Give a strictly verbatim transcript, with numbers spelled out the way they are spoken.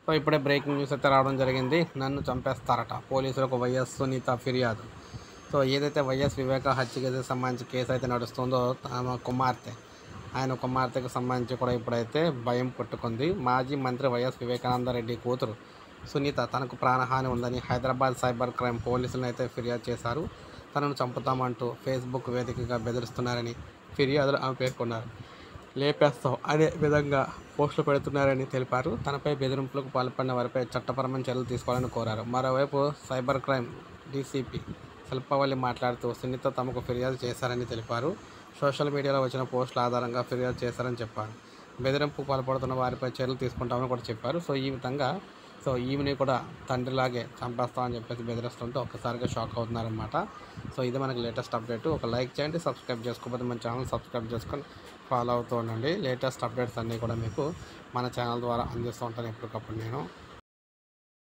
So ఇప్పుడే breaking news అయితే రావడం జరిగింది. నన్ను చంపేస్తారట పోలీసులకు వైఎస్ సునీత ఫిర్యాదు. సో ఏదైతే వైఎస్ వివేక హత్య కేసుకు సంబంధించి కేసు అయితే నడుస్తుందో ఆమె కుమార్తె ఆయన కుమార్తెకు సంబంధించి కూడా ఇప్పుడైతే భయం పుట్టుకుంది. మాజీ మంత్రి వైఎస్ వివేకానందరెడ్డి కూతురు సునీత తనకు ప్రాణహాని ఉందని హైదరాబాద్ సైబర్ క్రైమ్ పోలీసులను అయితే ఫిర్యాదు చేశారు. తనను చంపుతామంటూ ఫేస్బుక్ వేదికగా బెదిరిస్తున్నారని ఫిర్యాదులు ఆమె పేర్కొన్నారు. లేపేస్తాం అనే విధంగా పోస్టులు పెడుతున్నారని తెలిపారు. తనపై బెదిరింపులకు పాల్పడిన వారిపై చట్టపరమైన చర్యలు తీసుకోవాలని కోరారు. మరోవైపు సైబర్ క్రైమ్ డీసీపీ శిల్పవల్లి మాట్లాడుతూ సునీత తమకు ఫిర్యాదు చేశారని తెలిపారు. సోషల్ మీడియాలో వచ్చిన పోస్టుల ఆధారంగా ఫిర్యాదు చేశారని చెప్పారు. బెదిరింపు పాల్పడుతున్న వారిపై చర్యలు తీసుకుంటామని కూడా చెప్పారు. సో ఈ విధంగా సో ఈమెని కూడా తండ్రిలాగే చంపేస్తామని చెప్పేసి బెదిరిస్తుంటే ఒక్కసారిగా షాక్ అవుతున్నారనమాట. సో ఇది మనకి లేటెస్ట్ అప్డేట్. ఒక లైక్ చేయండి, సబ్స్క్రైబ్ చేసుకోకపోతే మన ఛానల్ సబ్స్క్రైబ్ చేసుకొని ఫాలో అవుతూ ఉండండి. లేటెస్ట్ అప్డేట్స్ అన్నీ కూడా మీకు మన ఛానల్ ద్వారా అందిస్తూ ఉంటాను ఎప్పటికప్పుడు నేను.